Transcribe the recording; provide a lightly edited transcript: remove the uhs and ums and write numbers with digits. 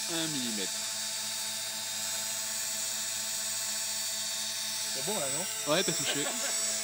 1 millimètre. C'est bon là, non? Ouais, t'as touché.